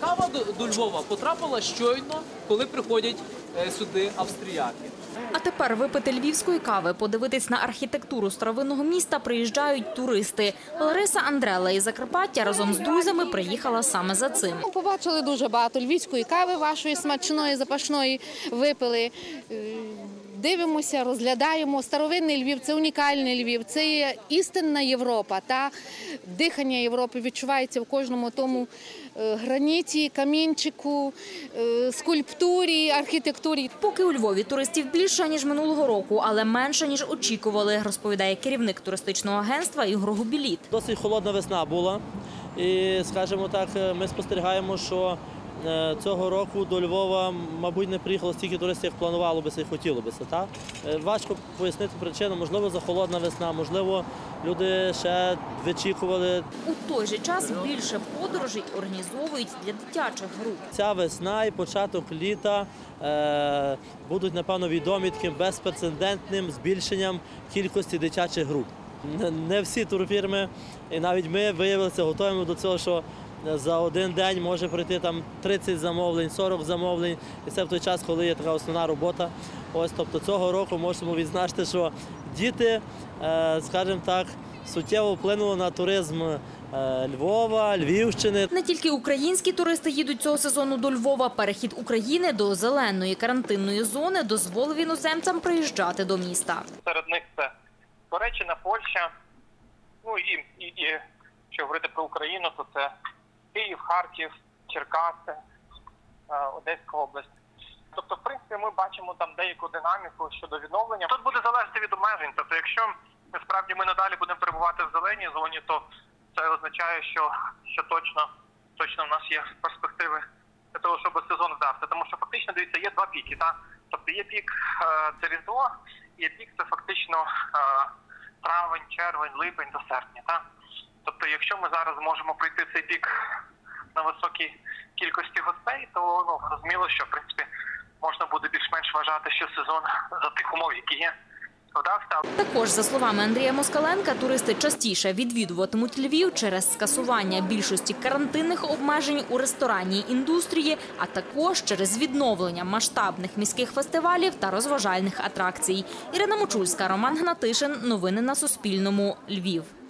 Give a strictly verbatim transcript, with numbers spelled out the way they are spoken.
Кава до, до Львова потрапила щойно, коли приходять е, сюди австріяки. А тепер випити львівської кави, подивитись на архітектуру старовинного міста приїжджають туристи. Лариса Андрела із Закарпаття разом з друзями приїхала саме за цим. Побачили дуже багато львівської кави вашої смачної, запашної, випили. Дивимося, розглядаємо. Старовинний Львів – це унікальний Львів, це є істинна Європа. Та дихання Європи відчувається в кожному тому граніті, камінчику, скульптурі, архітектурі. Поки у Львові туристів більше, ніж минулого року, але менше, ніж очікували, розповідає керівник туристичного агентства Ігор Губіліт. Досить холодна весна була і, скажімо так, ми спостерігаємо, що цього року до Львова, мабуть, не приїхало стільки туристів, як планувало би і хотіло би. Так? Важко пояснити причину. Можливо, захолодна весна, можливо, люди ще вичікували. У той же час більше подорожей організовують для дитячих груп. Ця весна і початок літа е, будуть, напевно, відомі таким безпрецедентним збільшенням кількості дитячих груп. Не всі турфірми, і навіть ми виявилися готовими до цього, що за один день може прийти там тридцять замовлень, сорок замовлень. І це в той час, коли є така основна робота. Ось, тобто цього року можемо відзначити, що діти, скажімо так, суттєво вплинули на туризм Львова, Львівщини. Не тільки українські туристи їдуть цього сезону до Львова. Перехід України до зеленої карантинної зони дозволив іноземцям приїжджати до міста. Серед них це Туреччина, Польща, ну і, і, і якщо говорити про Україну, то це Київ, Харків, Черкаси, Одеська область. Тобто, в принципі, ми бачимо там деяку динаміку щодо відновлення. Тут буде залежати від обмежень. Тобто, якщо насправді ми надалі будемо перебувати в зеленій зоні, то це означає, що, що точно, точно в нас є перспективи для того, щоб сезон вдався. Тому що фактично, дивіться, є два піки. Та? Тобто є пік – це Різдво, є пік – це фактично травень, червень, липень до серпня. Та? Тобто, якщо ми зараз можемо пройти цей пік на високій кількості гостей, то ну, розуміло, що в принципі можна буде більш-менш вважати, що сезон за тих умов, які є, вдався. Також, за словами Андрія Москаленка, туристи частіше відвідуватимуть Львів через скасування більшості карантинних обмежень у ресторанній індустрії, а також через відновлення масштабних міських фестивалів та розважальних атракцій. Ірина Мочульська, Роман Гнатишин. Новини на Суспільному. Львів.